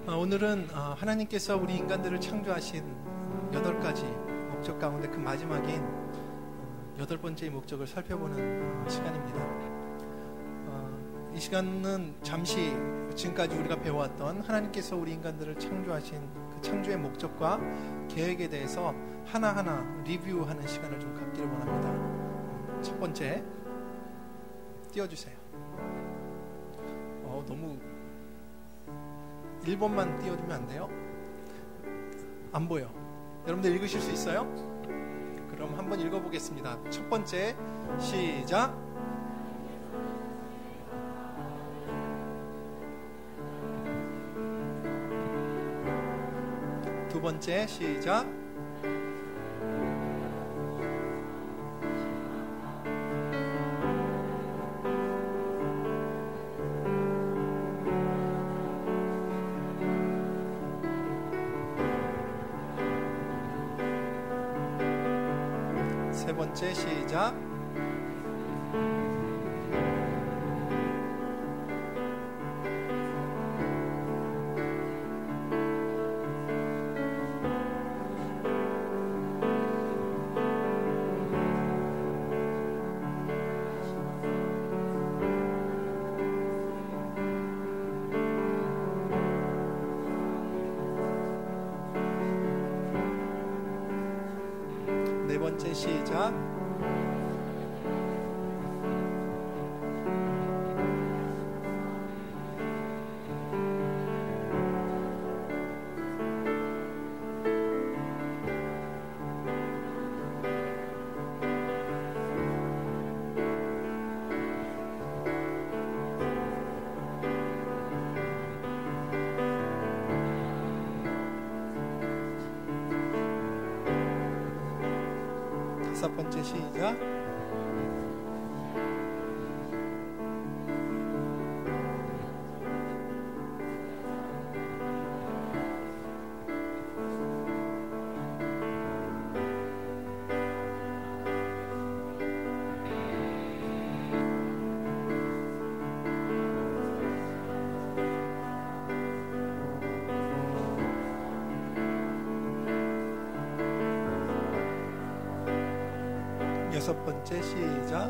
오늘은 하나님께서 우리 인간들을 창조하신 8가지 목적 가운데 그 마지막인 8번째의 목적을 살펴보는 시간입니다. 이 시간은 잠시 지금까지 우리가 배워왔던 하나님께서 우리 인간들을 창조하신 그 창조의 목적과 계획에 대해서 하나하나 리뷰하는 시간을 좀 갖기를 원합니다. 첫 번째, 띄워주세요. 너무 1번만 띄워주면 안 돼요? 안 보여. 여러분들 읽으실 수 있어요? 그럼 한번 읽어보겠습니다. 첫 번째, 시작. 두 번째, 시작. 세 번째, 시작. 네 번째, 시작. 다섯 번째, 시작. 여섯 번째, 시작.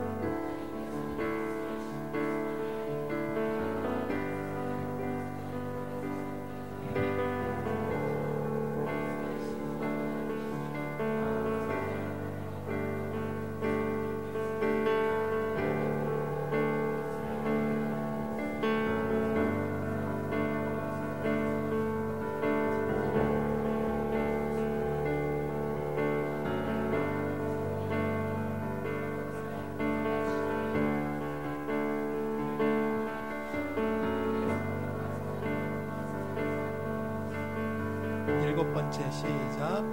일곱 번째, 시작.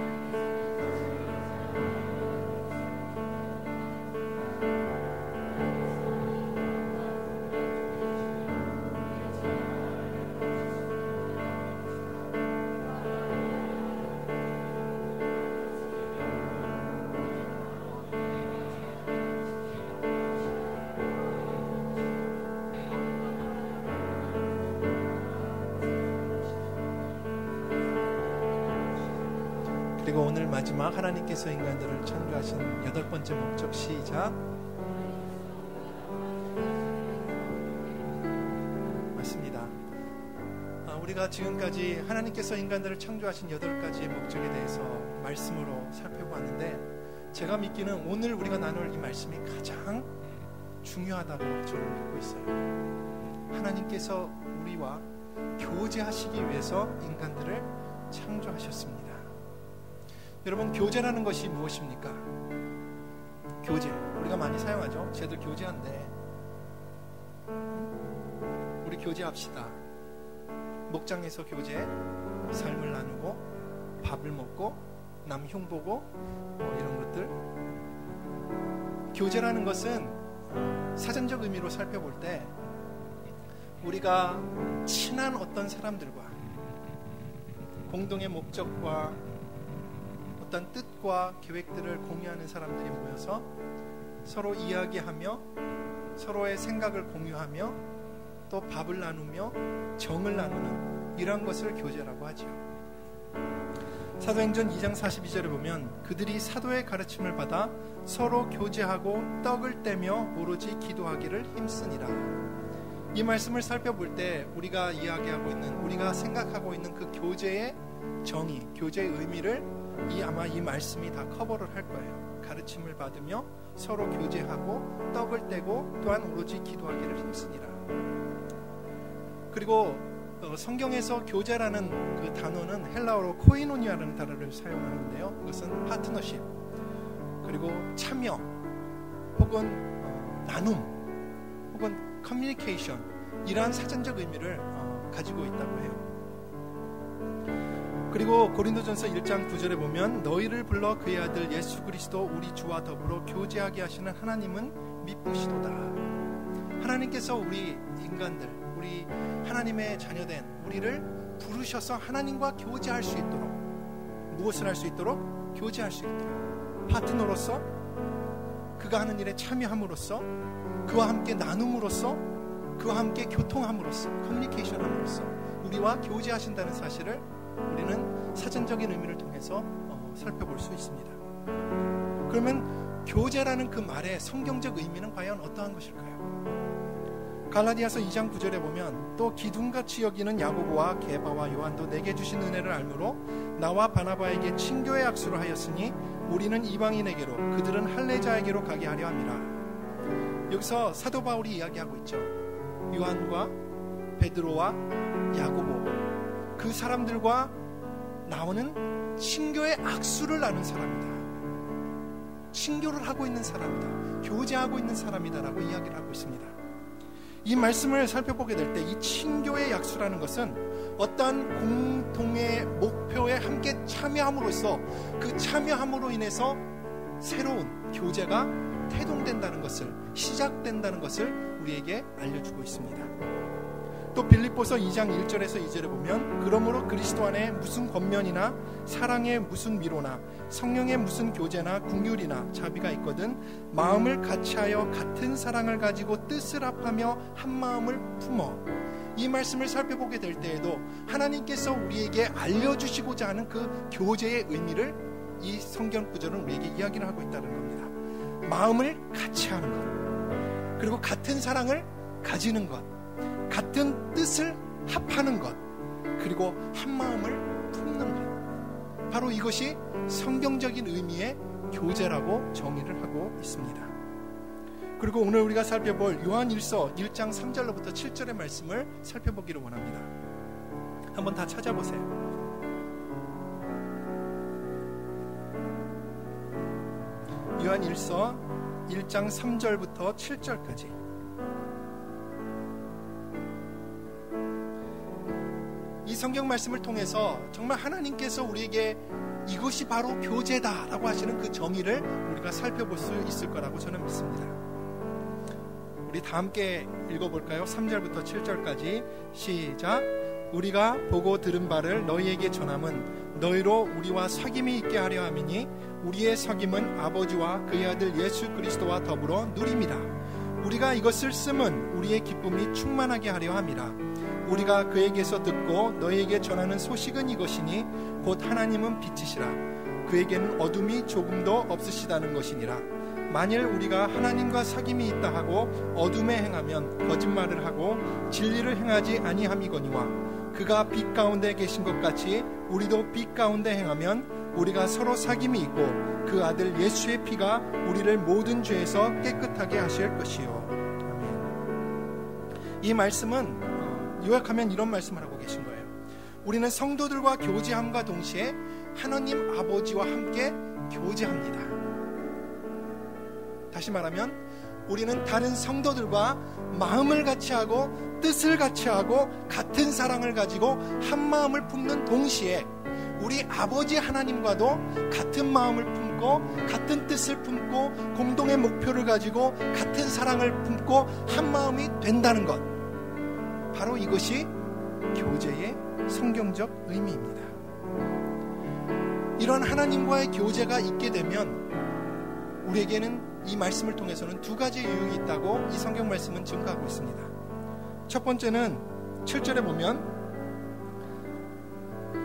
그리고 오늘 마지막 하나님께서 인간들을 창조하신 8번째 목적, 시작. 맞습니다. 우리가 지금까지 하나님께서 인간들을 창조하신 8가지의 목적에 대해서 말씀으로 살펴보았는데, 제가 믿기는 오늘 우리가 나눌 이 말씀이 가장 중요하다고 저는 믿고 있어요. 하나님께서 우리와 교제하시기 위해서 인간들을 창조하셨습니다. 여러분, 교제라는 것이 무엇입니까? 교제, 우리가 많이 사용하죠. 쟤들 교제한대. 우리 교제합시다. 목장에서 교제, 삶을 나누고 밥을 먹고 남 흉보고 이런 것들. 교제라는 것은 사전적 의미로 살펴볼 때 우리가 친한 어떤 사람들과 공동의 목적과 어떤 뜻과 계획들을 공유하는 사람들이 모여서 서로 이야기하며 서로의 생각을 공유하며 또 밥을 나누며 정을 나누는 이런 것을 교제라고 하지요. 사도행전 2장 42절에 보면 그들이 사도의 가르침을 받아 서로 교제하고 떡을 떼며 오로지 기도하기를 힘쓰니라. 이 말씀을 살펴볼 때 우리가 이야기하고 있는, 우리가 생각하고 있는 그 교제의 정의, 교제의 의미를 아마 이 말씀이 다 커버를 할 거예요. 가르침을 받으며 서로 교제하고 떡을 떼고 또한 오로지 기도하기를 힘쓰니라. 그리고 성경에서 교제라는 그 단어는 헬라어로 코이노니아라는 단어를 사용하는데요. 그것은 파트너십, 그리고 참여, 혹은 나눔, 혹은 커뮤니케이션, 이러한 사전적 의미를 가지고 있다고 해요. 그리고 고린도전서 1장 9절에 보면 너희를 불러 그의 아들 예수 그리스도 우리 주와 더불어 교제하게 하시는 하나님은 미쁘시도다. 하나님께서 우리 인간들, 우리 하나님의 자녀된 우리를 부르셔서 하나님과 교제할 수 있도록, 무엇을 할 수 있도록? 교제할 수 있도록, 파트너로서, 그가 하는 일에 참여함으로써, 그와 함께 나눔으로써, 그와 함께 교통함으로써, 커뮤니케이션함으로써 우리와 교제하신다는 사실을 우리는 사전적인 의미를 통해서 살펴볼 수 있습니다. 그러면 교제라는 그 말의 성경적 의미는 과연 어떠한 것일까요? 갈라디아서 2장 9절에 보면 또 기둥같이 여기는 야고보와 게바와 요한도 내게 주신 은혜를 알므로 나와 바나바에게 친교의 약수를 하였으니 우리는 이방인에게로 그들은 할례자에게로 가게 하려 함이라. 여기서 사도 바울이 이야기하고 있죠. 요한과 베드로와 야고보, 그 사람들과 나오는 친교의 악수를 나눈 사람이다. 친교를 하고 있는 사람이다. 교제하고 있는 사람이다라고 이야기를 하고 있습니다. 이 말씀을 살펴보게 될 때 이 친교의 약수라는 것은 어떠한 공통의 목표에 함께 참여함으로써 그 참여함으로 인해서 새로운 교제가 태동된다는 것을, 시작된다는 것을 우리에게 알려주고 있습니다. 또 빌립보서 2장 1절에서 2절에 보면 그러므로 그리스도 안에 무슨 권면이나 사랑의 무슨 위로나 성령의 무슨 교제나 긍휼이나 자비가 있거든 마음을 같이하여 같은 사랑을 가지고 뜻을 합하며 한 마음을 품어. 이 말씀을 살펴보게 될 때에도 하나님께서 우리에게 알려주시고자 하는 그 교제의 의미를 이 성경 구절은 우리에게 이야기를 하고 있다는 겁니다. 마음을 같이 하는 것, 그리고 같은 사랑을 가지는 것, 같은 뜻을 합하는 것, 그리고 한 마음을 품는 것, 바로 이것이 성경적인 의미의 교제라고 정의를 하고 있습니다. 그리고 오늘 우리가 살펴볼 요한일서 1장 3절로부터 7절의 말씀을 살펴보기를 원합니다. 한번 다 찾아보세요. 요한일서 1장 3절부터 7절까지. 이 성경 말씀을 통해서 정말 하나님께서 우리에게 이것이 바로 교제다라고 하시는 그 정의를 우리가 살펴볼 수 있을 거라고 저는 믿습니다. 우리 다 함께 읽어볼까요? 3절부터 7절까지 시작. 우리가 보고 들은 바를 너희에게 전함은 너희로 우리와 사귐이 있게 하려 함이니 우리의 사귐은 아버지와 그의 아들 예수 그리스도와 더불어 누림이라. 우리가 이것을 쓰면 우리의 기쁨이 충만하게 하려 함이라. 우리가 그에게서 듣고 너희에게 전하는 소식은 이것이니 곧 하나님은 빛이시라. 그에게는 어둠이 조금도 없으시다는 것이니라. 만일 우리가 하나님과 사귐이 있다 하고 어둠에 행하면 거짓말을 하고 진리를 행하지 아니함이거니와 그가 빛 가운데 계신 것 같이 우리도 빛 가운데 행하면 우리가 서로 사귐이 있고 그 아들 예수의 피가 우리를 모든 죄에서 깨끗하게 하실 것이요. 아멘. 이 말씀은 요약하면 이런 말씀을 하고 계신 거예요. 우리는 성도들과 교제함과 동시에 하나님 아버지와 함께 교제합니다. 다시 말하면 우리는 다른 성도들과 마음을 같이 하고 뜻을 같이 하고 같은 사랑을 가지고 한 마음을 품는 동시에 우리 아버지 하나님과도 같은 마음을 품고 같은 뜻을 품고 공동의 목표를 가지고 같은 사랑을 품고 한 마음이 된다는 것, 바로 이것이 교제의 성경적 의미입니다. 이런 하나님과의 교제가 있게 되면 우리에게는 이 말씀을 통해서는 두 가지 유익이 있다고 이 성경 말씀은 증거하고 있습니다. 첫 번째는 7절에 보면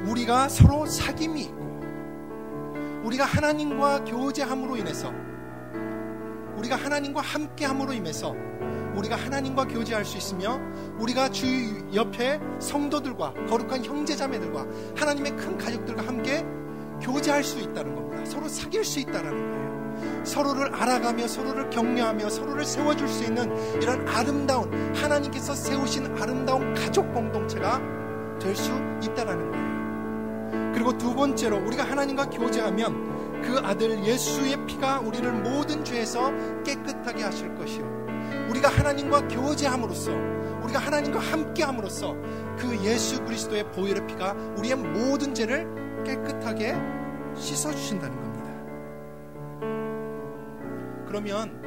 우리가 서로 사귐이 있고, 우리가 하나님과 교제함으로 인해서, 우리가 하나님과 함께함으로 인해서 우리가 하나님과 교제할 수 있으며, 우리가 주 옆에 성도들과 거룩한 형제자매들과 하나님의 큰 가족들과 함께 교제할 수 있다는 겁니다. 서로 사귈 수 있다는 거예요. 서로를 알아가며 서로를 격려하며 서로를 세워줄 수 있는 이런 아름다운, 하나님께서 세우신 아름다운 가족 공동체가 될 수 있다는 거예요. 그리고 두 번째로, 우리가 하나님과 교제하면 그 아들 예수의 피가 우리를 모든 죄에서 깨끗하게 하실 것이요, 우리가 하나님과 교제함으로써, 우리가 하나님과 함께함으로써 그 예수 그리스도의 보혈의 피가 우리의 모든 죄를 깨끗하게 씻어주신다는 겁니다. 그러면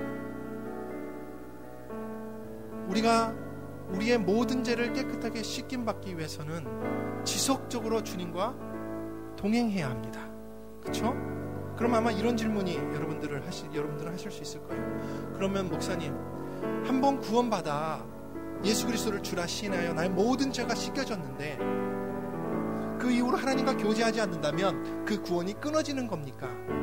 우리가 우리의 모든 죄를 깨끗하게 씻김받기 위해서는 지속적으로 주님과 동행해야 합니다. 그렇죠? 그럼 아마 이런 질문이 여러분들은 하실 수 있을 거예요. 그러면 목사님, 한번 구원받아 예수 그리스도를 주라 시인하여 나의 모든 죄가 씻겨졌는데 그 이후로 하나님과 교제하지 않는다면 그 구원이 끊어지는 겁니까?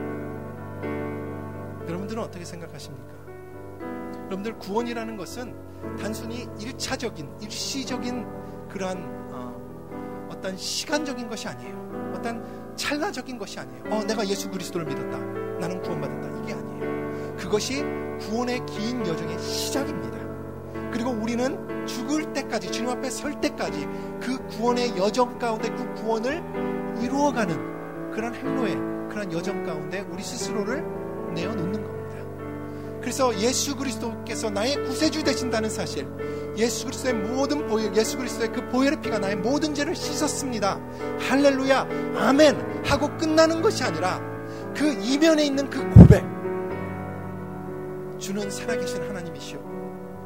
여러분들은 어떻게 생각하십니까? 여러분들, 구원이라는 것은 단순히 일시적인 그러한 어떤 시간적인 것이 아니에요. 어떤 찰나적인 것이 아니에요. 내가 예수 그리스도를 믿었다, 나는 구원받았다, 이게 아니에요. 그것이 구원의 긴 여정의 시작입니다. 그리고 우리는 죽을 때까지, 주님 앞에 설 때까지 그 구원의 여정 가운데 그 구원을 이루어가는 그런 행로의 그런 여정 가운데 우리 스스로를 내어놓는 겁니다. 그래서 예수 그리스도께서 나의 구세주 되신다는 사실, 예수 그리스도의 모든 보혈, 예수 그리스도의 그 보혈의 피가 나의 모든 죄를 씻었습니다, 할렐루야, 아멘 하고 끝나는 것이 아니라 그 이면에 있는 그 고백, 주는 살아계신 하나님이시오,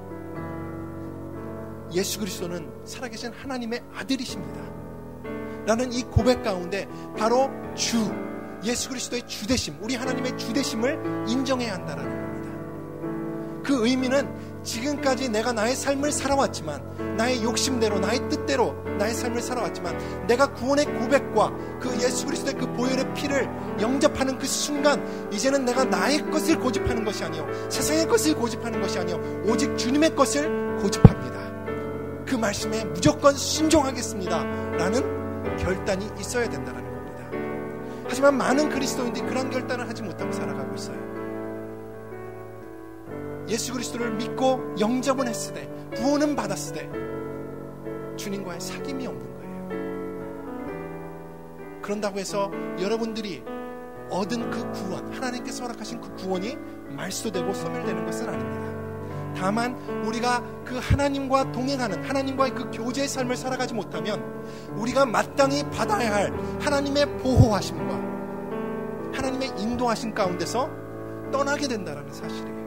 예수 그리스도는 살아계신 하나님의 아들이십니다 라는 이 고백 가운데 바로 주, 예수 그리스도의 주되심, 우리 하나님의 주되심을 인정해야 한다는 겁니다. 그 의미는 지금까지 내가 나의 삶을 살아왔지만, 나의 욕심대로, 나의 뜻대로 나의 삶을 살아왔지만, 내가 구원의 고백과 그 예수 그리스도의 그 보혈의 피를 영접하는 그 순간, 이제는 내가 나의 것을 고집하는 것이 아니요, 세상의 것을 고집하는 것이 아니요, 오직 주님의 것을 고집합니다. 그 말씀에 무조건 순종하겠습니다 라는 결단이 있어야 된다는 겁니다. 하지만 많은 그리스도인들이 그런 결단을 하지 못하고 살아가고 있어요. 예수 그리스도를 믿고 영접은 했을 때, 구원은 받았을 때 주님과의 사귐이 없는 거예요. 그런다고 해서 여러분들이 얻은 그 구원, 하나님께서 허락하신 그 구원이 말소 되고 소멸되는 것은 아닙니다. 다만 우리가 그 하나님과 동행하는, 하나님과의 그 교제의 삶을 살아가지 못하면 우리가 마땅히 받아야 할 하나님의 보호하심과 하나님의 인도하심 가운데서 떠나게 된다는 사실이에요.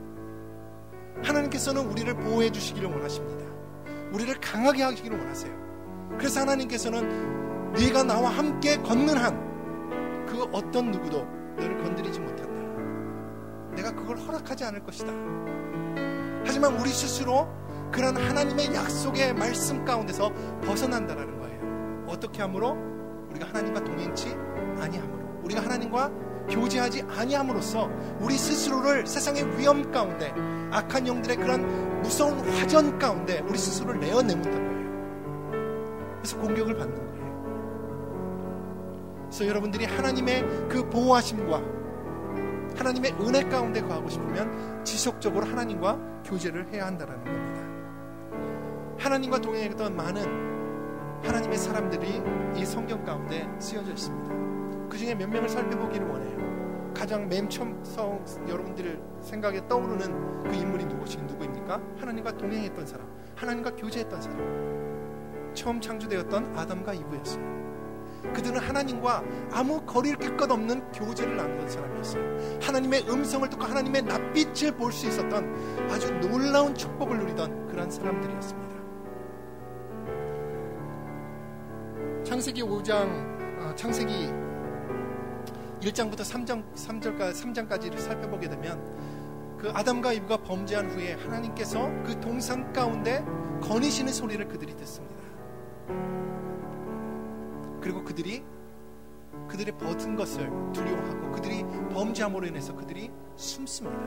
하나님께서는 우리를 보호해 주시기를 원하십니다. 우리를 강하게 하시기를 원하세요. 그래서 하나님께서는 네가 나와 함께 걷는 한 그 어떤 누구도 너를 건드리지 못한다, 내가 그걸 허락하지 않을 것이다. 하지만 우리 스스로 그런 하나님의 약속의 말씀 가운데서 벗어난다라는 거예요. 어떻게 함으로? 우리가 하나님과 동행치 아니함으로, 우리가 하나님과 교제하지 아니함으로써 우리 스스로를 세상의 위험 가운데, 악한 영들의 그런 무서운 화전 가운데 우리 스스로를 내어내문다는 거예요. 그래서 공격을 받는 거예요. 그래서 여러분들이 하나님의 그 보호하심과 하나님의 은혜 가운데 거하고 싶으면 지속적으로 하나님과 교제를 해야 한다는 겁니다. 하나님과 동행했던 많은 하나님의 사람들이 이 성경 가운데 쓰여져 있습니다. 그 중에 몇 명을 살펴보기를 원해요. 가장 맨 처음 여러분들 생각에 떠오르는 그 인물이 누구입니까? 하나님과 동행했던 사람, 하나님과 교제했던 사람, 처음 창조되었던 아담과 이브였어요. 그들은 하나님과 아무 거리를 낄 것 없는 교제를 나누던 사람이었어요. 하나님의 음성을 듣고 하나님의 낯빛을 볼 수 있었던 아주 놀라운 축복을 누리던 그런 사람들이었습니다. 창세기 5장, 창세기 1장부터 3장까지를 살펴보게 되면 그 아담과 이브가 범죄한 후에 하나님께서 그 동산 가운데 거니시는 소리를 그들이 듣습니다. 그리고 그들의 버든 것을 두려워하고 그들이 범죄함으로 인해서 그들이 숨습니다.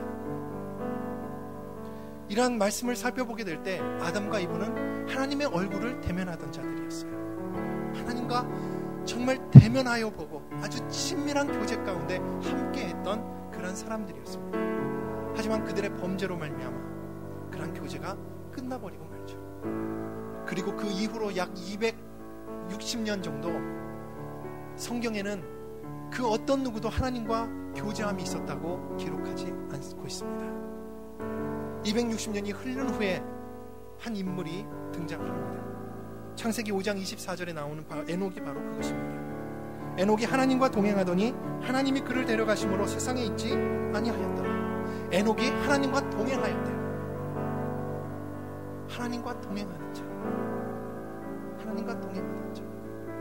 이러한 말씀을 살펴보게 될 때 아담과 이브는 하나님의 얼굴을 대면하던 자들이었어요. 하나님과 정말 대면하여 보고 아주 친밀한 교제 가운데 함께했던 그런 사람들이었습니다. 하지만 그들의 범죄로 말미암아 그런 교제가 끝나버리고 말죠. 그리고 그 이후로 약 260년 정도 성경에는 그 어떤 누구도 하나님과 교제함이 있었다고 기록하지 않고 있습니다. 260년이 흐른 후에 한 인물이 등장을 합니다. 창세기 5장 24절에 나오는 에녹이 바로 그것입니다. 에녹이 하나님과 동행하더니 하나님이 그를 데려가심으로 세상에 있지 아니하였더라. 에녹이 하나님과 동행하였대요. 하나님과 동행하는 자, 하나님과 동행하는 자.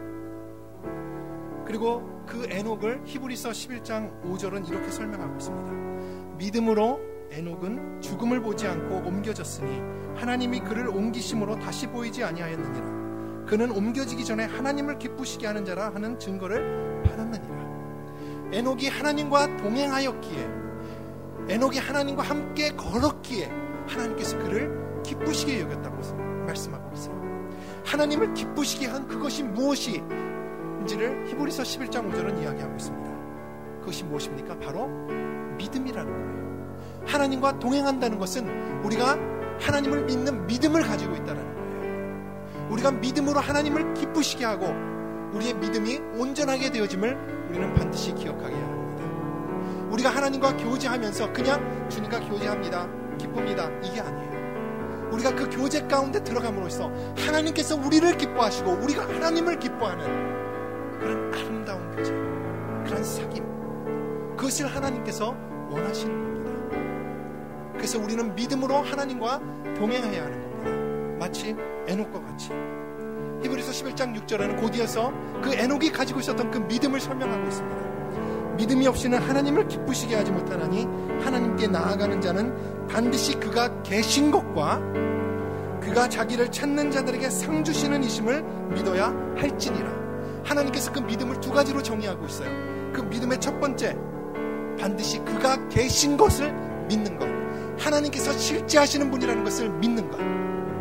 그리고 그 에녹을 히브리서 11장 5절은 이렇게 설명하고 있습니다. 믿음으로 에녹은 죽음을 보지 않고 옮겨졌으니 하나님이 그를 옮기심으로 다시 보이지 아니하였느니라. 그는 옮겨지기 전에 하나님을 기쁘시게 하는 자라 하는 증거를 받았느니라. 에녹이 하나님과 동행하였기에, 에녹이 하나님과 함께 걸었기에 하나님께서 그를 기쁘시게 여겼다고 말씀하고 있어요. 하나님을 기쁘시게 한 그것이 무엇인지를 히브리서 11장 5절은 이야기하고 있습니다. 그것이 무엇입니까? 바로 믿음이라는 거예요. 하나님과 동행한다는 것은 우리가 하나님을 믿는 믿음을 가지고 있다는 거예요. 우리가 믿음으로 하나님을 기쁘시게 하고 우리의 믿음이 온전하게 되어짐을 우리는 반드시 기억하게 합니다. 우리가 하나님과 교제하면서 그냥 주님과 교제합니다, 기쁩니다, 이게 아니에요. 우리가 그 교제 가운데 들어감으로써 하나님께서 우리를 기뻐하시고 우리가 하나님을 기뻐하는 그런 아름다운 교제, 그런 사귐, 그것을 하나님께서 원하시는 겁니다. 그래서 우리는 믿음으로 하나님과 동행해야 하는 겁니다. 마치 에녹과 같이. 히브리서 11장 6절에는 곧이어서 그 에녹이 가지고 있었던 그 믿음을 설명하고 있습니다. 믿음이 없이는 하나님을 기쁘시게 하지 못하나니 하나님께 나아가는 자는 반드시 그가 계신 것과 그가 자기를 찾는 자들에게 상 주시는 이심을 믿어야 할지니라. 하나님께서 그 믿음을 두 가지로 정의하고 있어요. 그 믿음의 첫 번째, 반드시 그가 계신 것을 믿는 것, 하나님께서 실제 하시는 분이라는 것을 믿는 것.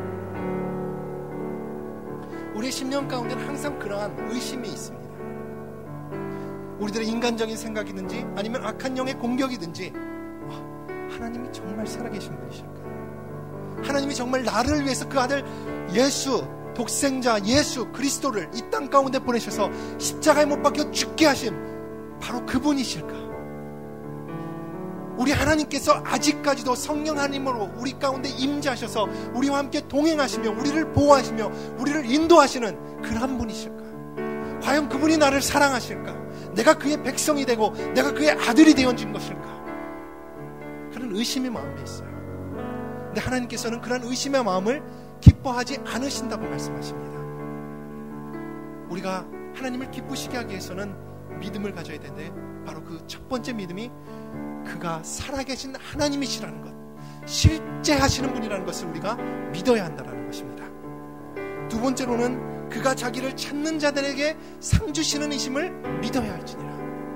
우리의 심령 가운데는 항상 그러한 의심이 있습니다. 우리들의 인간적인 생각이든지 아니면 악한 영의 공격이든지, 하나님이 정말 살아계신 분이실까요? 하나님이 정말 나를 위해서 그 아들 예수, 독생자 예수 그리스도를 이 땅 가운데 보내셔서 십자가에 못 박혀 죽게 하신 바로 그분이실까? 우리 하나님께서 아직까지도 성령 하나님으로 우리 가운데 임재하셔서 우리와 함께 동행하시며 우리를 보호하시며 우리를 인도하시는 그런 분이실까? 과연 그분이 나를 사랑하실까? 내가 그의 백성이 되고 내가 그의 아들이 되어진 것일까? 그런 의심의 마음이 있어요. 근데 하나님께서는 그런 의심의 마음을 기뻐하지 않으신다고 말씀하십니다. 우리가 하나님을 기쁘시게 하기 위해서는 믿음을 가져야 되는데 바로 그 첫 번째 믿음이 그가 살아계신 하나님이시라는 것, 실제 하시는 분이라는 것을 우리가 믿어야 한다는 것입니다. 두 번째로는 그가 자기를 찾는 자들에게 상 주시는 이심을 믿어야 할지니라.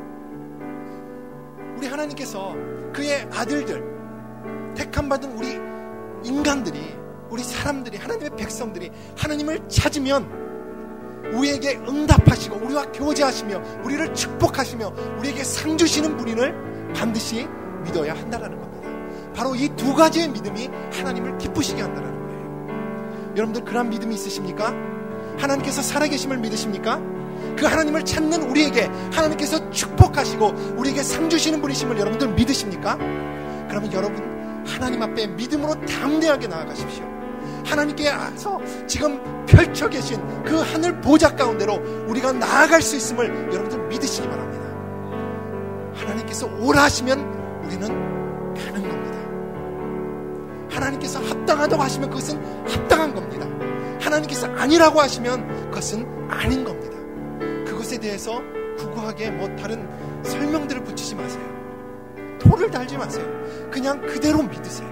우리 하나님께서 그의 아들들, 택함받은 우리 인간들이, 우리 사람들이, 하나님의 백성들이 하나님을 찾으면 우리에게 응답하시고 우리와 교제하시며 우리를 축복하시며 우리에게 상 주시는 분을 반드시 믿어야 한다는 겁니다. 바로 이 두 가지의 믿음이 하나님을 기쁘시게 한다는 거예요. 여러분들 그런 믿음이 있으십니까? 하나님께서 살아계심을 믿으십니까? 그 하나님을 찾는 우리에게 하나님께서 축복하시고 우리에게 상 주시는 분이심을 여러분들 믿으십니까? 그러면 여러분 하나님 앞에 믿음으로 담대하게 나아가십시오. 하나님께서 지금 펼쳐 계신 그 하늘 보좌 가운데로 우리가 나아갈 수 있음을 여러분들 믿으시기 바랍니다. 하나님께서 오라 하시면 우리는 가는 겁니다. 하나님께서 합당하다고 하시면 그것은 합당한 겁니다. 하나님께서 아니라고 하시면 그것은 아닌 겁니다. 그것에 대해서 구구하게 다른 설명들을 붙이지 마세요. 토를 달지 마세요. 그냥 그대로 믿으세요.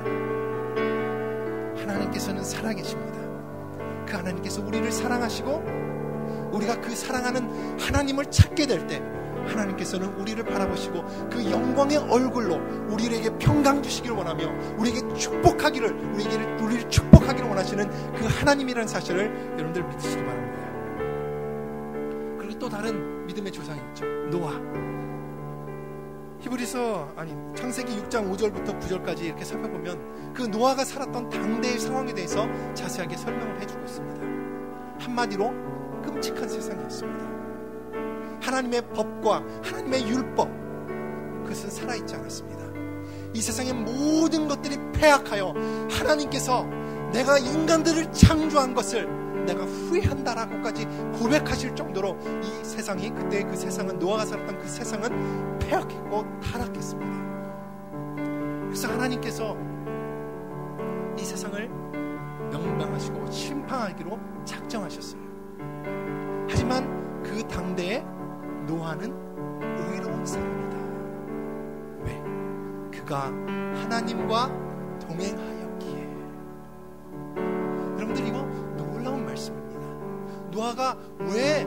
하나님께서는 살아계십니다. 그 하나님께서 우리를 사랑하시고 우리가 그 사랑하는 하나님을 찾게 될 때 하나님께서는 우리를 바라보시고 그 영광의 얼굴로 우리에게 평강 주시기를 원하며 우리에게 우리를 축복하기를 원하시는 그 하나님이라는 사실을 여러분들 믿으시기 바랍니다. 그리고 또 다른 믿음의 조상이 있죠. 노아. 창세기 6장 5절부터 9절까지 이렇게 살펴보면 그 노아가 살았던 당대의 상황에 대해서 자세하게 설명을 해주고 있습니다. 한마디로 끔찍한 세상이었습니다. 하나님의 법과 하나님의 율법, 그것은 살아있지 않았습니다. 이 세상의 모든 것들이 패악하여 하나님께서 내가 인간들을 창조한 것을 내가 후회한다라고까지 고백하실 정도로 이 세상이, 그때 그 세상은, 노아가 살았던 그 세상은 패악했고 타락했습니다. 그래서 하나님께서 이 세상을 명망하시고 심판하기로 작정하셨어요. 하지만 그 당대에 노아는 의로운 사람이다. 왜? 그가 하나님과 동행하였기에. 여러분들, 이거 놀라운 말씀입니다. 노아가 왜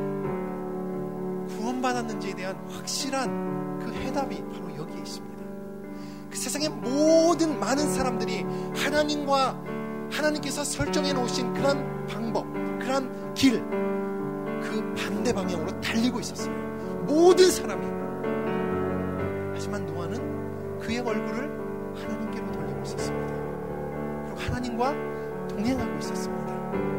구원받았는지에 대한 확실한 그 해답이 바로 여기에 있습니다. 그 세상의 모든 많은 사람들이 하나님께서 설정해 놓으신 그런 방법, 그런 길, 그 반대 방향으로 달리고 있었어요. 모든 사람이. 하지만 노아는 그의 얼굴을 하나님께로 돌리고 있었습니다. 그리고 하나님과 동행하고 있었습니다.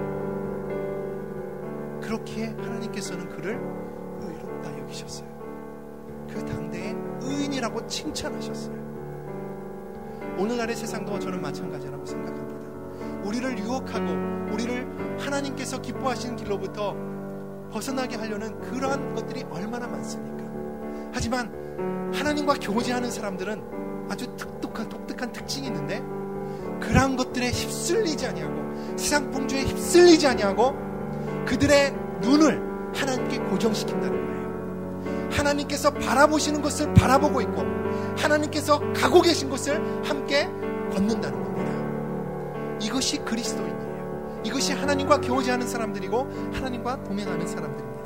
그렇기에 하나님께서는 그를 의롭다 여기셨어요. 그 당대의 의인이라고 칭찬하셨어요. 오늘날의 세상도 저는 마찬가지라고 생각합니다. 우리를 유혹하고 우리를 하나님께서 기뻐하시는 길로부터 벗어나게 하려는 그러한 것들이 얼마나 많습니까? 하지만 하나님과 교제하는 사람들은 아주 독특한 특징이 있는데, 그러한 것들에 휩쓸리지 아니하고 세상 풍조에 휩쓸리지 아니하고 그들의 눈을 하나님께 고정시킨다는 거예요. 하나님께서 바라보시는 것을 바라보고 있고 하나님께서 가고 계신 것을 함께 걷는다는 겁니다. 이것이 그리스도인이에요. 이것이 하나님과 교제하는 사람들이고 하나님과 동행하는 사람들입니다.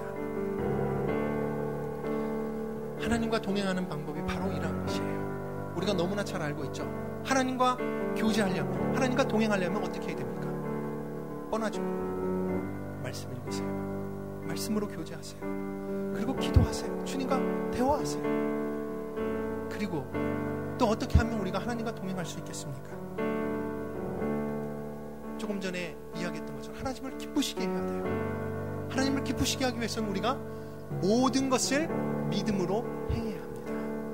하나님과 동행하는 방법이 바로 이러한 것이에요. 우리가 너무나 잘 알고 있죠. 하나님과 교제하려면, 하나님과 동행하려면 어떻게 해야 됩니까? 뻔하죠. 말씀 읽으세요. 말씀으로 교제하세요. 그리고 기도하세요. 주님과 대화하세요. 그리고 또 어떻게 하면 우리가 하나님과 동행할 수 있겠습니까? 조금 전에 이야기했던 것처럼 하나님을 기쁘시게 해야 돼요. 하나님을 기쁘시게 하기 위해서는 우리가 모든 것을 믿음으로 행해야 합니다.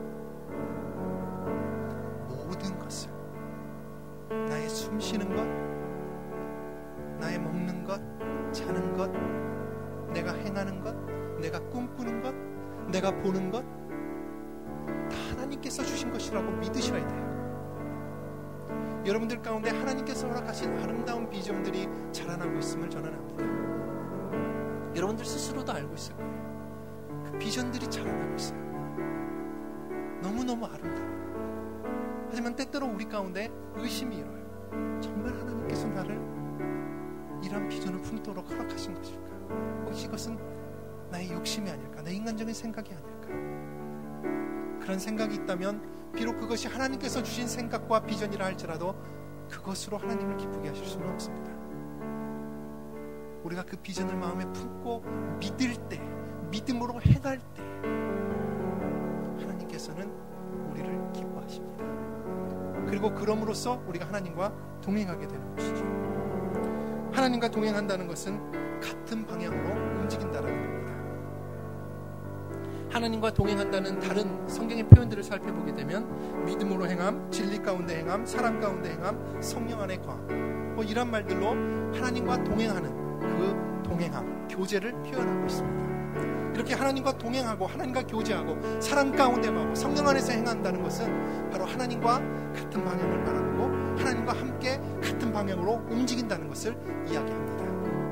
모든 것을. 나의 숨 쉬는 것, 나의 먹는 것, 자는 것, 내가 행하는 것, 내가 꿈꾸는 것, 내가 보는 것, 다 하나님께서 주신 것이라고 믿으셔야 돼요. 여러분들 가운데 하나님께서 허락하신 아름다운 비전들이 자라나고 있음을 저는 압니다. 여러분들 스스로도 알고 있을 거예요. 그 비전들이 자라나고 있어요. 너무너무 아름다워요. 하지만 때때로 우리 가운데 의심이 일어요. 정말 하나님께서 나를 이런 비전을 품도록 허락하신 것일까? 혹시 이것은 나의 욕심이 아닐까? 내 인간적인 생각이 아닐까? 그런 생각이 있다면 비록 그것이 하나님께서 주신 생각과 비전이라 할지라도 그것으로 하나님을 기쁘게 하실 수는 없습니다. 우리가 그 비전을 마음에 품고 믿을 때, 믿음으로 행할 때 하나님께서는 우리를 기뻐하십니다. 그리고 그럼으로써 우리가 하나님과 동행하게 되는 것이죠. 하나님과 동행한다는 것은 같은 방향으로 움직인다라는 겁니다. 하나님과 동행한다는 다른 성경의 표현들을 살펴보게 되면 믿음으로 행함, 진리 가운데 행함, 사랑 가운데 행함, 성령 안에 거함, 이런 말들로 하나님과 동행하는 그 동행함, 교제를 표현하고 있습니다. 이렇게 하나님과 동행하고 하나님과 교제하고 사랑 가운데 가고 성령 안에서 행한다는 것은 바로 하나님과 같은 방향을 바라보고 하나님과 함께 같은 방향으로 움직인다는 것을 이야기합니다.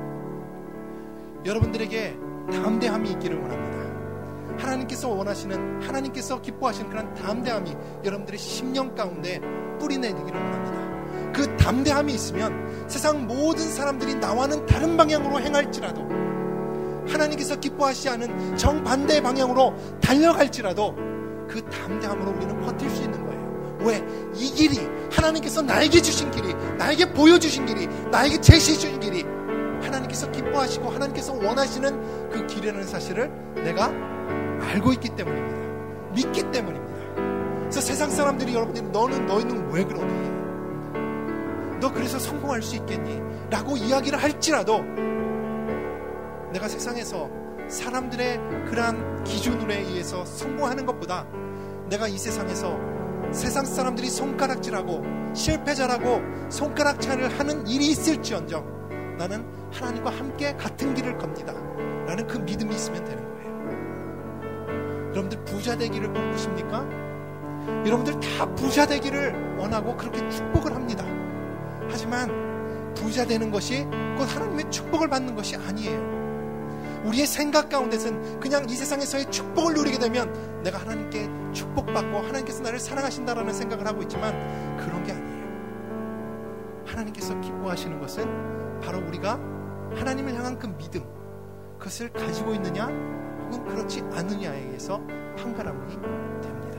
여러분들에게 담대함이 있기를 원합니다. 하나님께서 원하시는, 하나님께서 기뻐하시는 그런 담대함이 여러분들의 심령 가운데 뿌리내리기를 원합니다. 그 담대함이 있으면 세상 모든 사람들이 나와는 다른 방향으로 행할지라도 하나님께서 기뻐하시지 않은 정반대의 방향으로 달려갈지라도 그 담대함으로 우리는 버틸 수 있는 거예요. 왜? 이 길이 하나님께서 나에게 주신 길이, 나에게 보여주신 길이, 나에게 제시해 주신 길이 하나님께서 기뻐하시고 하나님께서 원하시는 그 길이라는 사실을 내가 알고 있기 때문입니다. 믿기 때문입니다. 그래서 세상 사람들이 여러분들이 너희는 왜 그러니? 너 그래서 성공할 수 있겠니? 라고 이야기를 할지라도 내가 세상에서 사람들의 그러한 기준으로 의해서 성공하는 것보다 내가 이 세상에서 세상 사람들이 손가락질하고 실패자라고 손가락질을 하는 일이 있을지언정 나는 하나님과 함께 같은 길을 겁니다 라는 그 믿음이 있으면 되는 거예요. 여러분들 부자 되기를 꿈꾸십니까? 여러분들 다 부자 되기를 원하고 그렇게 축복을 합니다. 하지만 부자 되는 것이 곧 하나님의 축복을 받는 것이 아니에요. 우리의 생각 가운데서는 그냥 이 세상에서의 축복을 누리게 되면 내가 하나님께 축복받고 하나님께서 나를 사랑하신다라는 생각을 하고 있지만 그런 게 아니에요. 하나님께서 기뻐하시는 것은 바로 우리가 하나님을 향한 그 믿음, 그것을 가지고 있느냐 혹은 그렇지 않느냐에 의해서 판가름이 됩니다.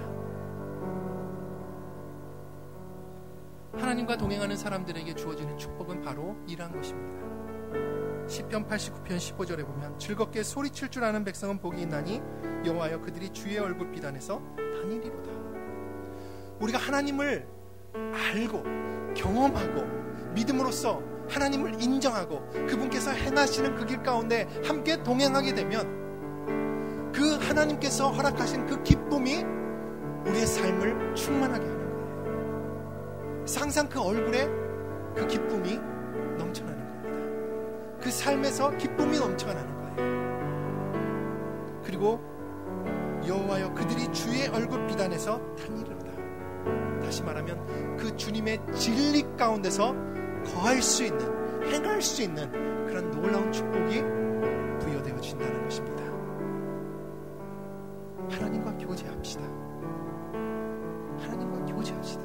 하나님과 동행하는 사람들에게 주어지는 축복은 바로 이러한 것입니다. 시편 89편 15절에 보면 즐겁게 소리칠 줄 아는 백성은 복이 있나니 여호와여 그들이 주의 얼굴 비단에서 다니리로다. 우리가 하나님을 알고 경험하고 믿음으로써 하나님을 인정하고 그분께서 행하시는 그 길 가운데 함께 동행하게 되면 그 하나님께서 허락하신 그 기쁨이 우리의 삶을 충만하게 하는 거예요. 항상 그 얼굴에 그 기쁨이 넘쳐나는 거예요. 그 삶에서 기쁨이 넘쳐나는 거예요. 그리고 여호와여 그들이 주의 얼굴 비단에서 다니리로다. 다시 말하면 그 주님의 진리 가운데서 거할 수 있는, 행할 수 있는 그런 놀라운 축복이 부여되어진다는 것입니다. 하나님과 교제합시다. 하나님과 교제합시다.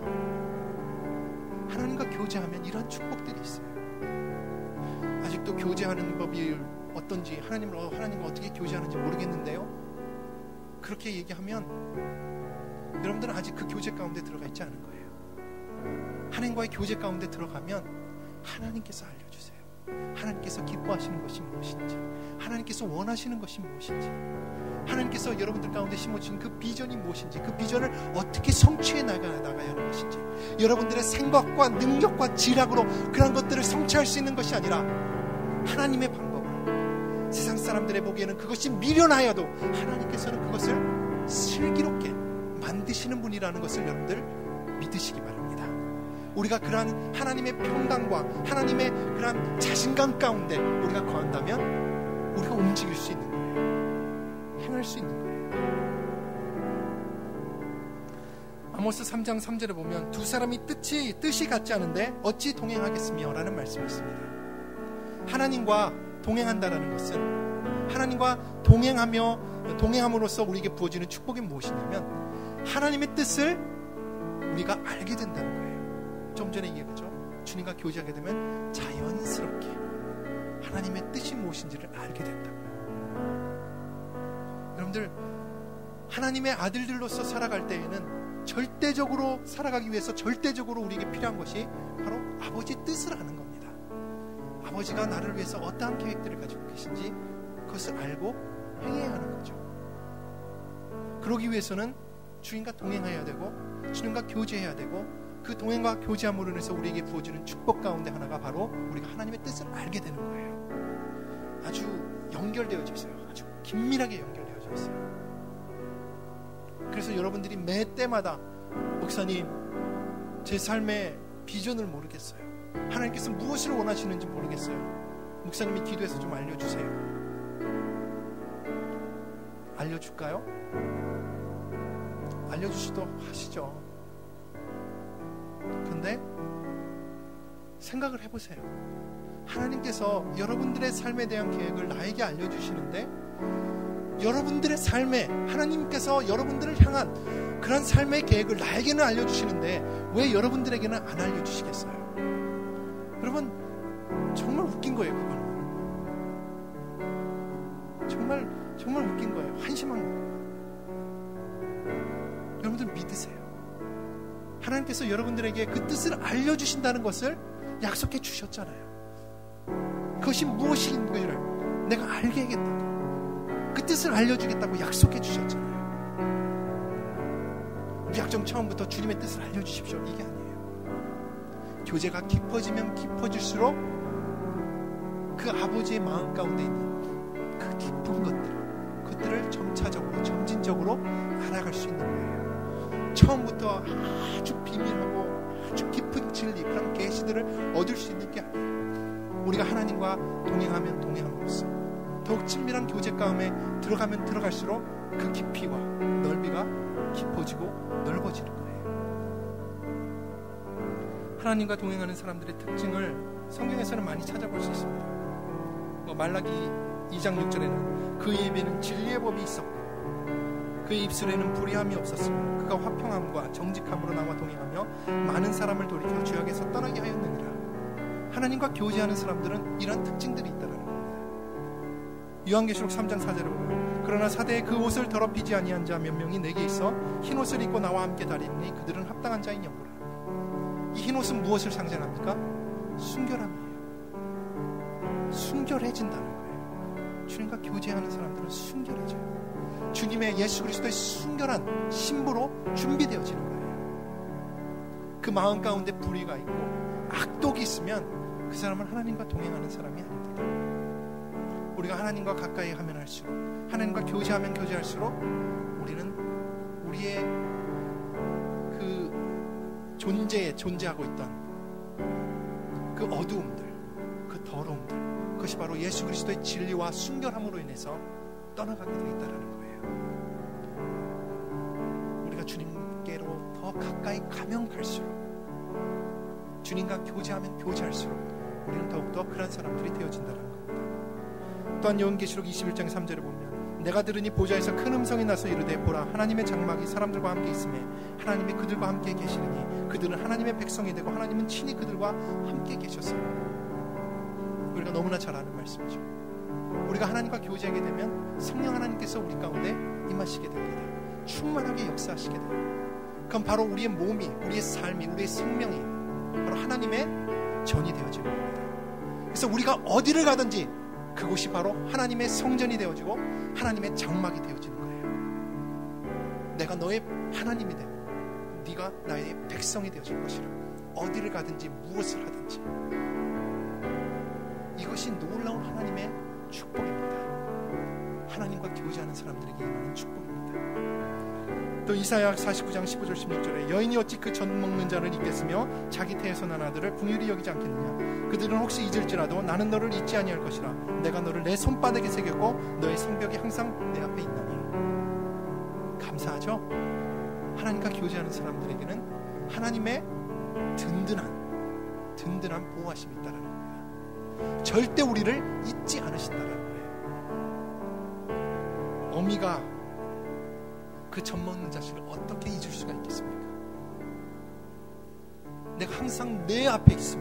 하나님과 교제하면 이런 축복들이 있어요. 아직도 교제하는 법이 어떤지 하나님과 어떻게 교제하는지 모르겠는데요. 그렇게 얘기하면 여러분들은 아직 그 교제 가운데 들어가 있지 않은 거예요. 하나님과의 교제 가운데 들어가면 하나님께서 알려주세요. 하나님께서 기뻐하시는 것이 무엇인지, 하나님께서 원하시는 것이 무엇인지, 하나님께서 여러분들 가운데 심어주신 그 비전이 무엇인지, 그 비전을 어떻게 성취해 나가야 하는 것인지, 여러분들의 생각과 능력과 지략으로 그런 것들을 성취할 수 있는 것이 아니라 하나님의 방법으로, 세상 사람들의 보기에는 그것이 미련하여도 하나님께서는 그것을 슬기롭게 만드시는 분이라는 것을 여러분들 믿으시기 바랍니다. 우리가 그러한 하나님의 평강과 하나님의 그러한 자신감 가운데 우리가 거한다면 우리가 움직일 수 있는 거예요. 행할 수 있는 거예요. 아모스 3장 3절에 보면 두 사람이 뜻이 같지 않은데 어찌 동행하겠으며 라는 말씀이 있습니다. 하나님과 동행한다라는 것은 하나님과 동행함으로써 우리에게 부어지는 축복이 무엇이냐면 하나님의 뜻을 우리가 알게 된다는 거예요. 좀 전에 얘기했죠. 주님과 교제하게 되면 자연스럽게 하나님의 뜻이 무엇인지를 알게 된다고요. 여러분들 하나님의 아들들로서 살아갈 때에는 절대적으로 살아가기 위해서 절대적으로 우리에게 필요한 것이 바로 아버지 뜻을 아는 겁니다. 아버지가 나를 위해서 어떠한 계획들을 가지고 계신지 그것을 알고 행해야 하는 거죠. 그러기 위해서는 주님과 동행해야 되고 주님과 교제해야 되고 그 동행과 교제함으로 인해서 우리에게 부어지는 축복 가운데 하나가 바로 우리가 하나님의 뜻을 알게 되는 거예요. 아주 연결되어져 있어요. 아주 긴밀하게 연결되어져 있어요. 그래서 여러분들이 매 때마다 목사님 제 삶의 비전을 모르겠어요. 하나님께서 무엇을 원하시는지 모르겠어요. 목사님이 기도해서 좀 알려주세요. 알려줄까요? 알려주시도록 하시죠. 그런데 생각을 해보세요. 하나님께서 여러분들의 삶에 대한 계획을 나에게 알려주시는데 여러분들의 삶에 하나님께서 여러분들을 향한 그런 삶의 계획을 나에게는 알려주시는데 왜 여러분들에게는 안 알려주시겠어요? 여러분 정말 웃긴 거예요. 그거는 정말 웃긴 거예요. 한심한 거예요. 여러분들 믿으세요. 하나님께서 여러분들에게 그 뜻을 알려주신다는 것을 약속해 주셨잖아요. 그것이 무엇인 것을 내가 알게 하겠다고, 그 뜻을 알려주겠다고 약속해 주셨잖아요. 무작정 처음부터 주님의 뜻을 알려주십시오, 이게 아니에요. 교제가 깊어지면 깊어질수록 그 아버지의 마음 가운데 있는 그 깊은 그것들을 점차적으로 점진적으로 알아갈 수 있는 거예요. 처음부터 아주 비밀하고 아주 깊은 진리, 그런 계시들을 얻을 수 있는 게 아니에요. 우리가 하나님과 동행하면 동행함으로써 더욱 친밀한 교제 가운데 들어가면 들어갈수록 그 깊이와 넓이가 깊어지고 넓어지는 거예요. 하나님과 동행하는 사람들의 특징을 성경에서는 많이 찾아볼 수 있습니다. 말라기 2장 6절에는 그의 입에는 진리의 법이 있었고 그의 입술에는 불의함이 없었으며 그가 화평함과 정직함으로 나와 동행하며 많은 사람을 돌이켜 죄악에서 떠나게 하였느니라. 하나님과 교제하는 사람들은 이러한 특징들이 있다는 겁니다. 요한계시록 3장 4절에 보면 그러나 사대에 그 옷을 더럽히지 아니한 자 몇 명이 내게 있어 흰 옷을 입고 나와 함께 다니니 그들은 합당한 자인 영구라. 이 흰 옷은 무엇을 상징합니까? 순결함이에요. 순결해진다는 거예요. 주님과 교제하는 사람들은 순결해져요. 주님의 예수 그리스도의 순결한 신부로 준비되어지는 거예요. 그 마음 가운데 불의가 있고 악독이 있으면 그 사람은 하나님과 동행하는 사람이 아닙니다. 우리가 하나님과 가까이 하면 할수록, 하나님과 교제하면 교제할수록 우리는 우리의 그 존재에 존재하고 있던 그 어두움들, 그 더러움들, 그것이 바로 예수 그리스도의 진리와 순결함으로 인해서 떠나가게 되어 있다는 거예요. 우리가 주님께로 더 가까이 가면 갈수록, 주님과 교제하면 교제할수록 우리는 더욱더 그런 사람들이 되어진다는 겁니다. 또한 요한계시록 21장 3절에 보면 내가 들으니 보좌에서 큰 음성이 나서 이르되 보라 하나님의 장막이 사람들과 함께 있으며 하나님이 그들과 함께 계시느니 그들은 하나님의 백성이 되고 하나님은 친히 그들과 함께 계셔서. 우리가 너무나 잘 아는 말씀이죠. 우리가 하나님과 교제하게 되면 성령 하나님께서 우리 가운데 임하시게 됩니다. 충만하게 역사하시게 돼요. 그럼 바로 우리의 몸이, 우리의 삶이, 우리의 생명이 바로 하나님의 전이 되어지는 겁니다. 그래서 우리가 어디를 가든지 그곳이 바로 하나님의 성전이 되어지고 하나님의 장막이 되어지는 거예요. 내가 너의 하나님이 되고 네가 나의 백성이 되어질 것이라. 어디를 가든지 무엇을 하든지 이것이 놀라운 하나님의 축복입니다. 하나님과 교제하는 사람들에게 임하는 축복입니다. 또 이사야 49장 15절 16절에 여인이 어찌 그 젖 먹는 자를 잊겠으며 자기 태에서 난 아들을 긍휼히 여기지 않겠느냐. 그들은 혹시 잊을지라도 나는 너를 잊지 아니할 것이라. 내가 너를 내 손바닥에 새겼고 너의 성벽이 항상 내 앞에 있나니. 감사하죠? 하나님과 교제하는 사람들에게는 하나님의 든든한 보호하심이 있다는 거예요. 절대 우리를 잊지 않으신다는 거예요. 어미가 그 젖 먹는 자식을 어떻게 잊을 수가 있겠습니까? 내가 항상 내 앞에 있으며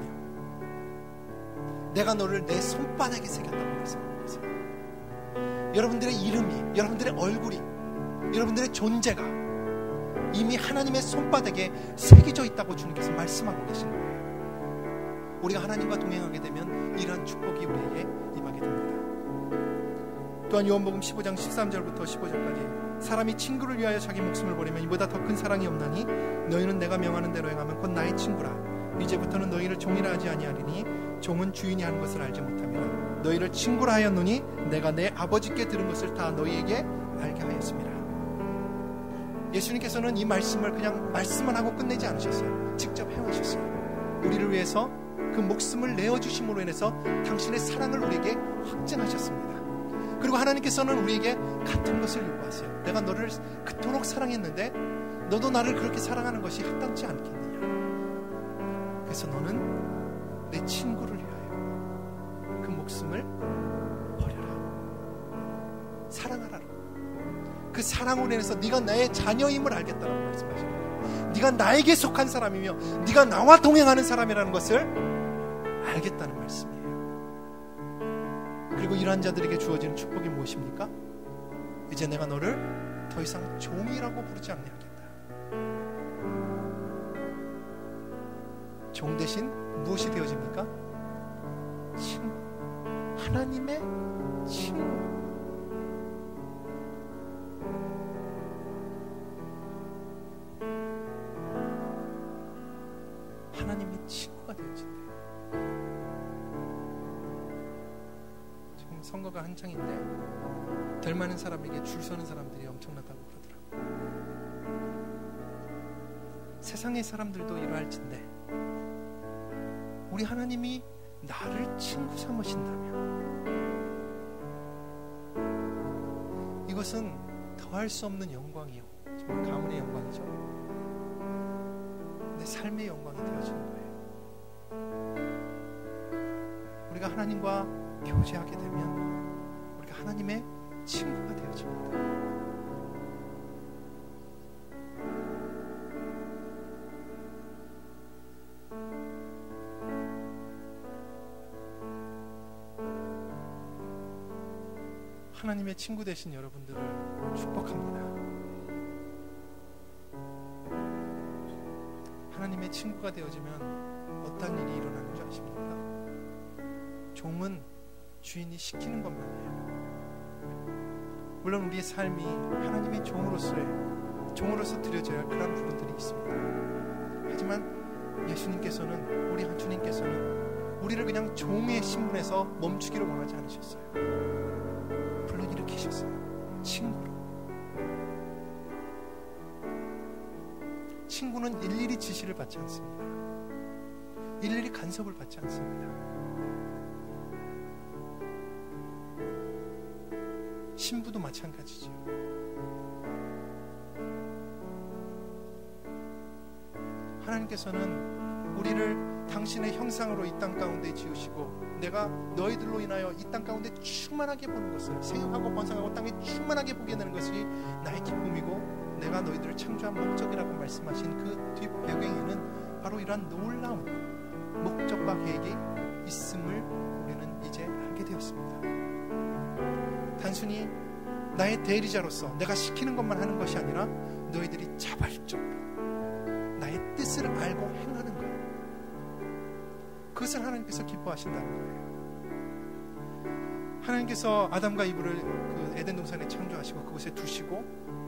내가 너를 내 손바닥에 새겼다고 말씀합니다. 여러분들의 이름이, 여러분들의 얼굴이, 여러분들의 존재가 이미 하나님의 손바닥에 새겨져 있다고 주님께서 말씀하고 계신 거예요. 우리가 하나님과 동행하게 되면 이러한 축복이 우리에게 임하게 됩니다. 또한 요한복음 15장 13절부터 15절까지 사람이 친구를 위하여 자기 목숨을 버리면 이보다 더 큰 사랑이 없나니 너희는 내가 명하는 대로 행하면 곧 나의 친구라. 이제부터는 너희를 종이라 하지 아니하리니 종은 주인이 하는 것을 알지 못함이라. 너희를 친구라 하였노니 내가 내 아버지께 들은 것을 다 너희에게 알게 하였습니다. 예수님께서는 이 말씀을 그냥 말씀만 하고 끝내지 않으셨어요. 직접 행하셨어요. 우리를 위해서 그 목숨을 내어주심으로 인해서 당신의 사랑을 우리에게 확증하셨습니다. 그리고 하나님께서는 우리에게 같은 것을 요구하세요. 내가 너를 그토록 사랑했는데 너도 나를 그렇게 사랑하는 것이 합당치 않겠느냐. 그래서 너는 내 친구를 위하여 그 목숨을 버려라. 사랑하라. 그 사랑으로 인해서 네가 나의 자녀임을 알겠다고 말씀하시는 거예요. 네가 나에게 속한 사람이며 네가 나와 동행하는 사람이라는 것을 알겠다는 말씀이에요. 그리고 그리고 이러한 자들에게 주어지는 축복이 무엇입니까? 이제 내가 너를 더 이상 종이라고 부르지 아니하겠다. 종 대신 무엇이 되어집니까? 친구. 하나님의 친구. 하나님의 친구가 되어진대요. 지금 선거가 한창인데 될 많은 사람에게 줄 서는 사람들이 엄청나다고 그러더라고요. 세상의 사람들도 이러할진데 우리 하나님이 나를 친구 삼으신다면 이것은 더할 수 없는 영광이요, 정말 가문의 영광이죠. 내 삶의 영광이 되어지는 거예요. 우리가 하나님과 교제하게 되면 우리가 하나님의 친구가 되어집니다. 하나님의 친구 되신 여러분들을 축복합니다. 하나님의 친구가 되어지면 어떤 일이 일어나는 줄 아십니까? 종은 주인이 시키는 것만 해요. 물론 우리의 삶이 하나님의 종으로서 드려져야 할 그런 부분들이 있습니다. 하지만 예수님께서는, 우리 한 주님께서는 우리를 그냥 종의 신분에서 멈추기를 원하지 않으셨어요. 불러일으키셨어요. 친구로. 친구는 일일이 지시를 받지 않습니다. 일일이 간섭을 받지 않습니다. 신부도 마찬가지죠. 하나님께서는 우리를 당신의 형상으로 이 땅 가운데 지으시고 내가 너희들로 인하여 이 땅 가운데 충만하게 보는 것을, 생육하고 번성하고 땅에 충만하게 보게 되는 것이 나의 기쁨이고 내가 너희들을 창조한 목적이라고 말씀하신 그 뒷배경에는 바로 이러한 놀라운 목적과 계획이 있음을 우리는 이제 알게 되었습니다. 단순히 나의 대리자로서 내가 시키는 것만 하는 것이 아니라 너희들이 자발적으로 나의 뜻을 알고 행하는 것, 그것을 하나님께서 기뻐하신다는 거예요. 하나님께서 아담과 이브를 그 에덴 동산에 창조하시고 그곳에 두시고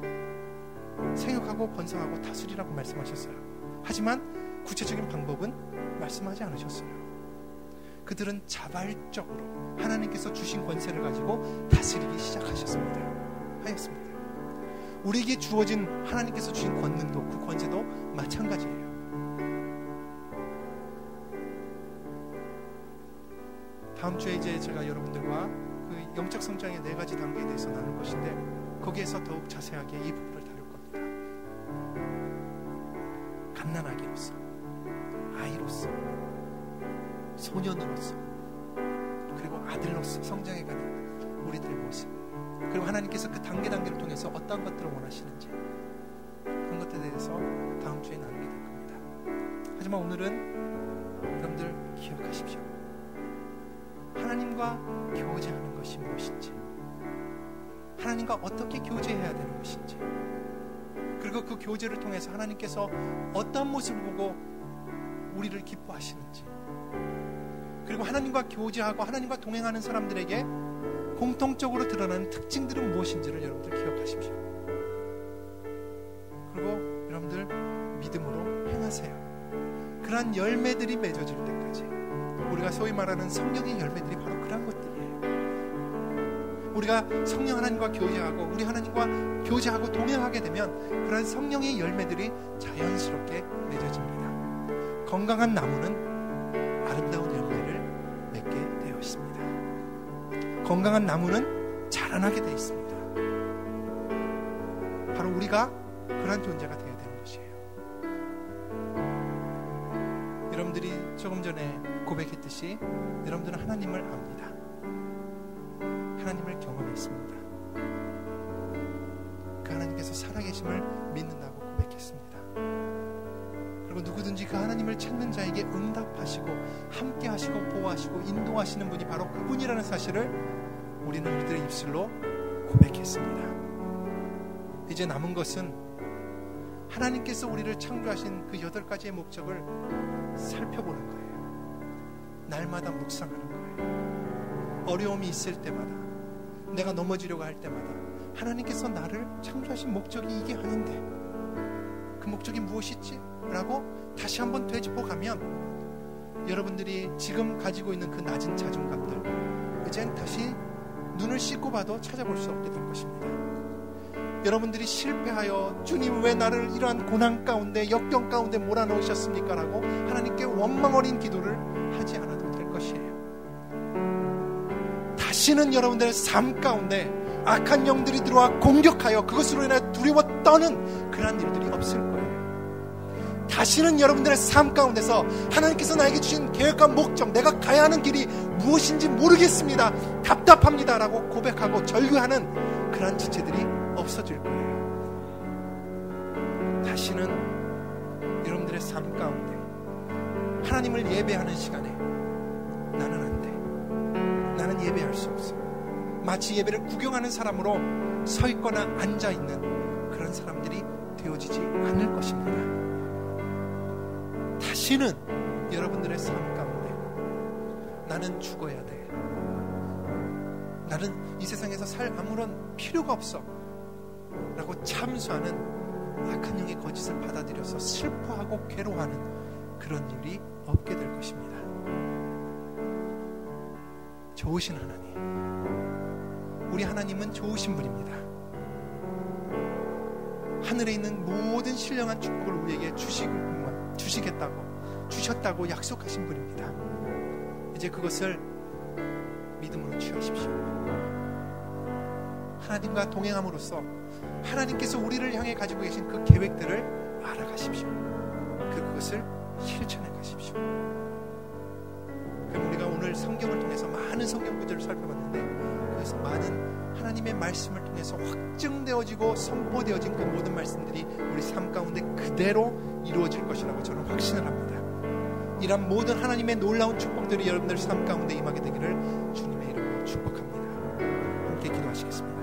생육하고 번성하고 다스리라고 말씀하셨어요. 하지만 구체적인 방법은 말씀하지 않으셨어요. 그들은 자발적으로 하나님께서 주신 권세를 가지고 다스리기 시작하였습니다. 우리에게 주어진 하나님께서 주신 권능도, 그 권세도 마찬가지예요. 다음 주에 이제 제가 여러분들과 그 영적 성장의 4가지 단계에 대해서 나눌 것인데 거기에서 더욱 자세하게 이 부분을 다룰 겁니다. 갓난아기로서, 아이로서, 소년으로서, 그리고 아들로서 성장해가는 우리들의 모습, 그리고 하나님께서 그 단계를 통해서 어떤 것들을 원하시는지, 그런 것들에 대해서 다음 주에 나누게 될 겁니다. 하지만 오늘은 여러분들 기억하십시오. 하나님과 교제하는 것이 무엇인지, 하나님과 어떻게 교제해야 되는 것인지, 그리고 그 교제를 통해서 하나님께서 어떤 모습을 보고 우리를 기뻐하시는지, 그리고 하나님과 교제하고 하나님과 동행하는 사람들에게 공통적으로 드러나는 특징들은 무엇인지를 여러분들 기억하십시오. 그리고 여러분들 믿음으로 행하세요. 그러한 열매들이 맺어질 때까지, 우리가 소위 말하는 성령의 열매들이 바로 그런 것들이에요. 우리가 성령 하나님과 교제하고 우리 하나님과 교제하고 동행하게 되면 그런 성령의 열매들이 자연스럽게 맺어집니다. 건강한 나무는 아름다운 열매를 맺게 되어 있습니다. 건강한 나무는 자라나게 되어 있습니다. 바로 우리가 그런 존재가 되어야 되는 것이에요. 여러분들이 조금 전에 고백했듯이 여러분들은 하나님을 압니다. 하나님을 경험했습니다. 그 하나님께서 살아계심을 믿는다고 고백했습니다. 그리고 누구든지 그 하나님을 찾는 자에게 응답하시고 함께 하시고 보호하시고 인도하시는 분이 바로 그분이라는 사실을 우리는 우리들의 입술로 고백했습니다. 이제 남은 것은 하나님께서 우리를 창조하신 그 8가지의 목적을 살펴보는 거예요. 날마다 묵상하는 거예요. 어려움이 있을 때마다, 내가 넘어지려고 할 때마다 하나님께서 나를 창조하신 목적이 이게 아닌데 그 목적이 무엇이지? 라고 다시 한번 되짚어가면 여러분들이 지금 가지고 있는 그 낮은 자존감들 이젠 다시 눈을 씻고 봐도 찾아볼 수 없게 될 것입니다. 여러분들이 실패하여 주님 왜 나를 이러한 고난 가운데 역경 가운데 몰아넣으셨습니까? 라고 하나님께 원망 어린 기도를 하지 않아도 될 것이에요. 다시는 여러분들의 삶 가운데 악한 영들이 들어와 공격하여 그것으로 인해 두려워 떠는 그러한 일들이 없을 거예요. 다시는 여러분들의 삶 가운데서 하나님께서 나에게 주신 계획과 목적, 내가 가야 하는 길이 무엇인지 모르겠습니다, 답답합니다 라고 고백하고 절규하는 그러한 지체들이 없어질 거예요. 다시는 여러분들의 삶 가운데 하나님을 예배하는 시간에 나는 안 돼, 나는 예배할 수 없어, 마치 예배를 구경하는 사람으로 서 있거나 앉아 있는 그런 사람들이 되어지지 않을 것입니다. 다시는 여러분들의 삶 가운데 나는 죽어야 돼, 나는 이 세상에서 살 아무런 필요가 없어 라고 참수하는 악한 영의 거짓을 받아들여서 슬퍼하고 괴로워하는 그런 일이 없게 될 것입니다. 좋으신 하나님, 우리 하나님은 좋으신 분입니다. 하늘에 있는 모든 신령한 축복을 우리에게 주셨다고 약속하신 분입니다. 이제 그것을 믿음으로 취하십시오. 하나님과 동행함으로써 하나님께서 우리를 향해 가지고 계신 그 계획들을 알아가십시오. 그것을 실천해 가십시오. 그럼 우리가 오늘 성경을 통해서 많은 성경 구절을 살펴봤는데 그래서 많은 하나님의 말씀을 통해서 확증되어지고 선포되어진 그 모든 말씀들이 우리 삶 가운데 그대로 이루어질 것이라고 저는 확신을 합니다. 이런 모든 하나님의 놀라운 축복들이 여러분들 삶 가운데 임하게 되기를 주님의 이름으로 축복합니다. 함께 기도하시겠습니다.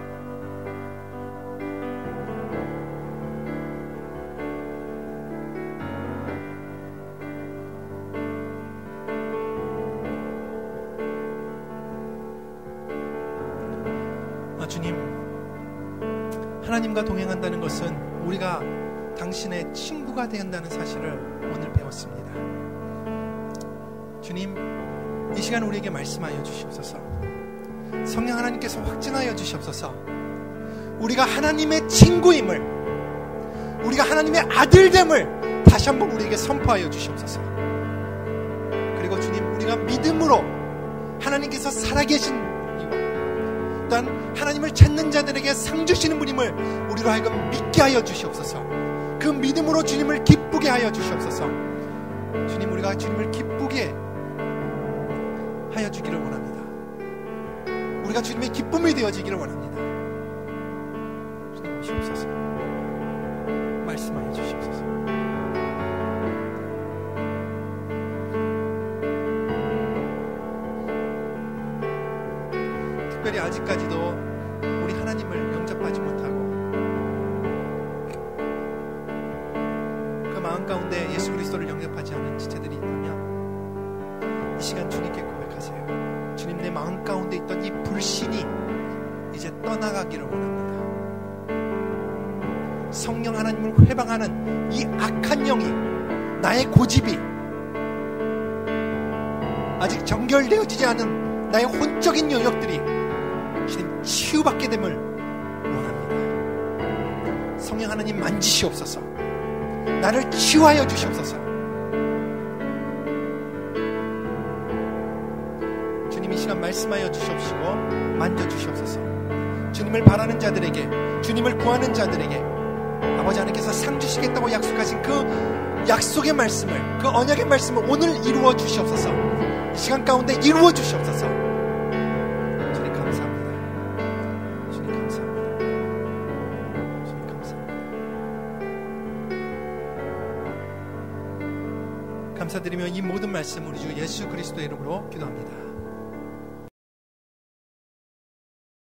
주님, 하나님과 동행한다는 것은 우리가 당신의 친구가 된다는 사실을 오늘 배웠습니다. 주님, 이 시간 우리에게 말씀하여 주시옵소서. 성령 하나님께서 확증하여 주시옵소서. 우리가 하나님의 친구임을, 우리가 하나님의 아들됨을 다시 한번 우리에게 선포하여 주시옵소서. 그리고 주님, 우리가 믿음으로 하나님께서 살아계신 이와 또한 하나님을 찾는 자들에게 상 주시는 분임을 우리로 하여금 믿게 하여 주시옵소서. 그 믿음으로 주님을 기쁘게 하여 주시옵소서. 주님, 우리가 주님을 기쁘게 하여 주기를 원합니다. 우리가 주님의 기쁨이 되어지기를 원합니다. 주님 오시옵소서. 말씀하여 주시옵소서. 특별히 아직까지도 우리 하나님을 영접하지 못하고 그 마음 가운데 예수 그리스도를 영접하지 않은 지체들이 있다면 이 시간 주님께 고백하세요. 주님, 내 마음 가운데 있던 이 불신이 이제 떠나가기를 원합니다. 성령 하나님을 회방하는 이 악한 영이, 나의 고집이, 아직 정결되어지지 않은 나의 혼적인 영역들이 주님 치유받게 됨을 원합니다. 성령 하나님 만지시옵소서. 나를 치유하여 주시옵소서. 주님, 이 시간 말씀하여 주시옵시고 만져주시옵소서. 주님을 바라는 자들에게, 주님을 구하는 자들에게 아버지 하나님께서 상 주시겠다고 약속하신 그 약속의 말씀을, 그 언약의 말씀을 오늘 이루어 주시옵소서. 이 시간 가운데 이루어 주시옵소서. 주님 감사합니다. 주님 감사합니다. 주님 감사합니다. 감사드리며 이 모든 말씀 우리 주 예수 그리스도의 이름으로 기도합니다.